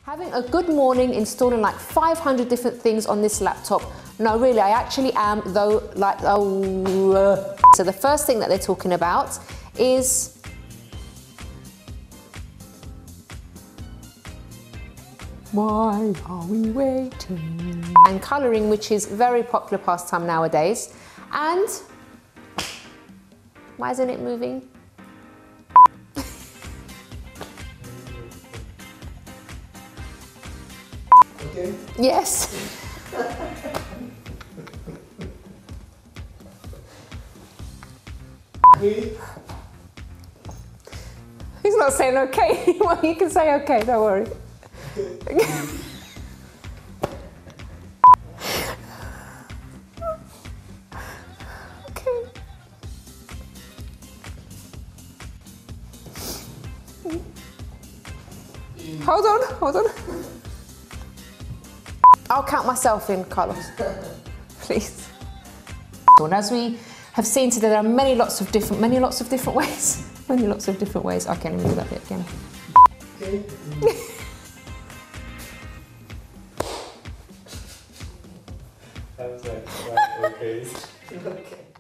Having a good morning installing like 500 different things on this laptop. No, really, I actually am, though, like, oh. So the first thing that they're talking about is why are we waiting? And colouring, which is very popular pastime nowadays. And why isn't it moving? Okay. Yes. Really? He's not saying okay. Well, you can say okay, don't worry. Okay. Hold on, hold on. I'll count myself in, Carlos. Please. And as we have seen today, there are many lots of different ways. Many lots of different ways. Okay, let me do that bit again. Okay. That's like okay. Okay.